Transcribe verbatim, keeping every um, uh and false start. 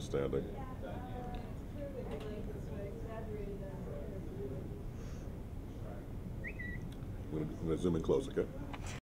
Outstanding. I'm going to zoom in close, okay?